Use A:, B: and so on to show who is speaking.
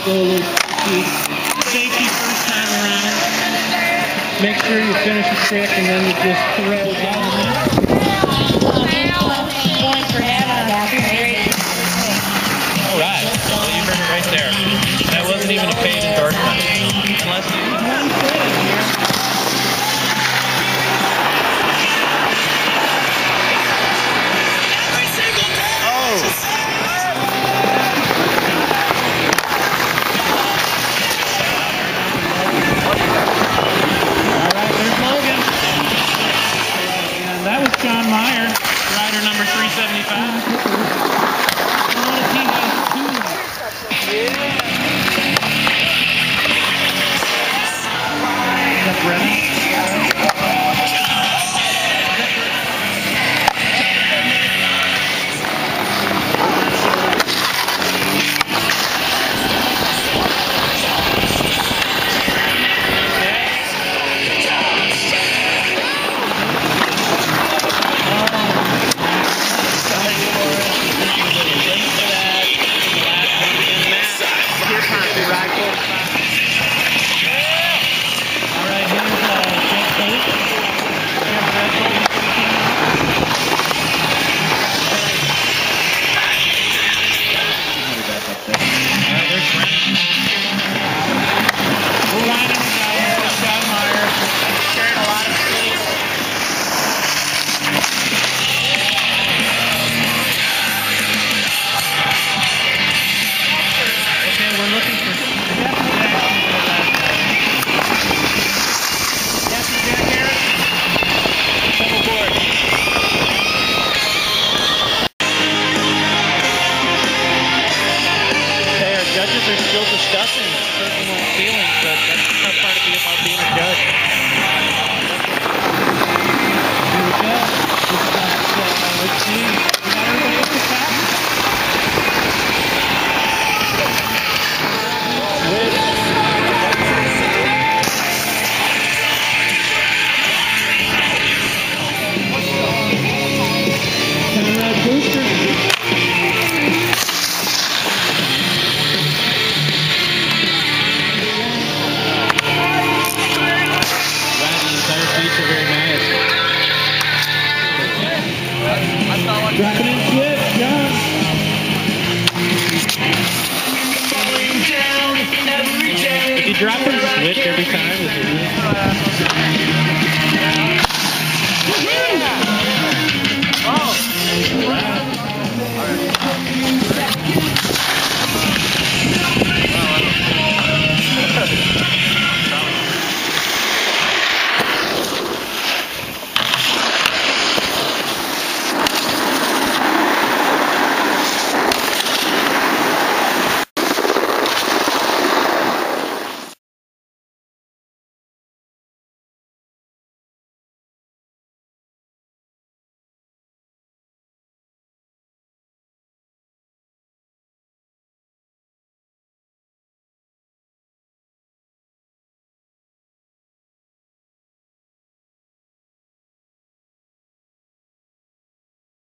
A: Safety first time around. Make sure you finish it sick and then you just throw it down.
B: All right. Well, you heard it right there. That wasn't even a paid endorsement. Unless you...
A: John Meyer, rider number 375. Is that Brennan? Judges are still discussing personal feelings, but that's the tough part about being a judge. Here we go. Let's see. We got everybody at the top. Conrad Booster. Dropping in switch, John. If you drop in switch every time, is it really? Oh! Wow.